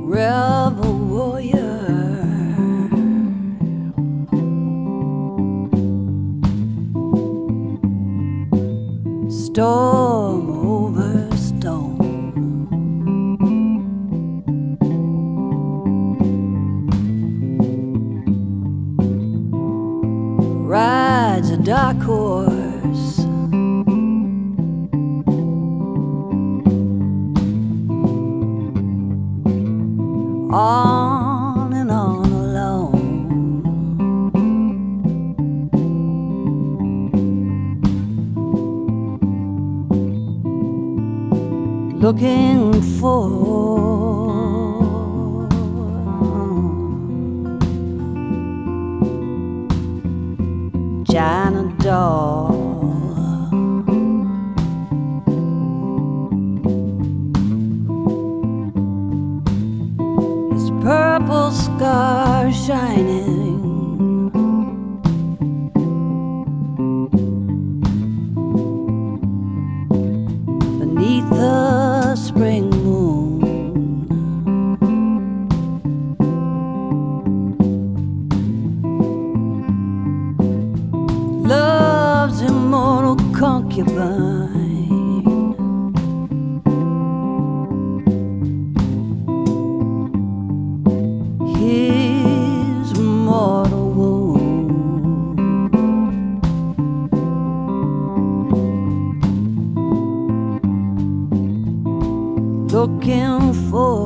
rebel warrior, storm over stone, rides a dark horse, on and on alone, looking for China doll. Purple scar shining, beneath the spring moon. Love's immortal concubine, his mortal wound, looking for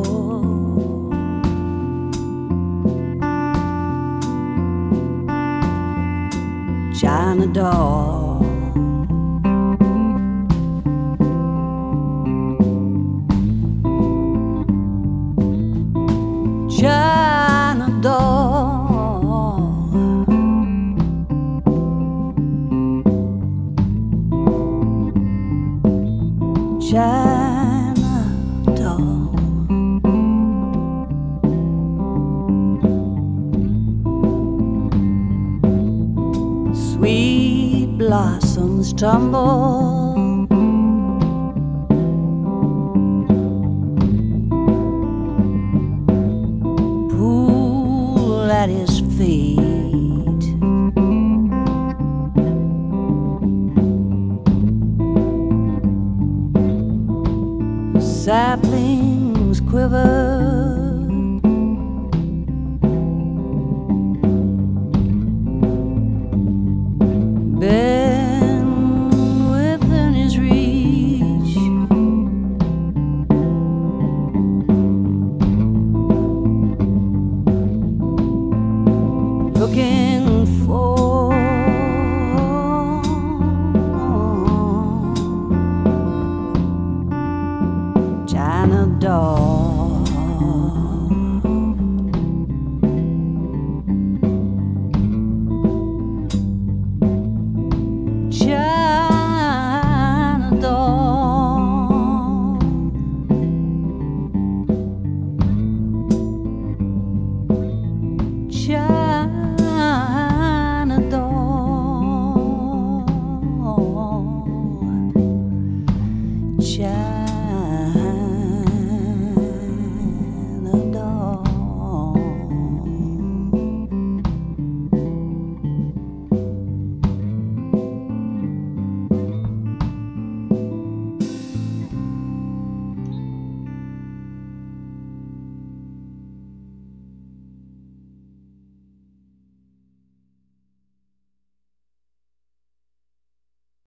China doll. China doll, China doll, sweet blossoms tumble, at his feet, saplings quiver, bend within his reach, looking for China doll.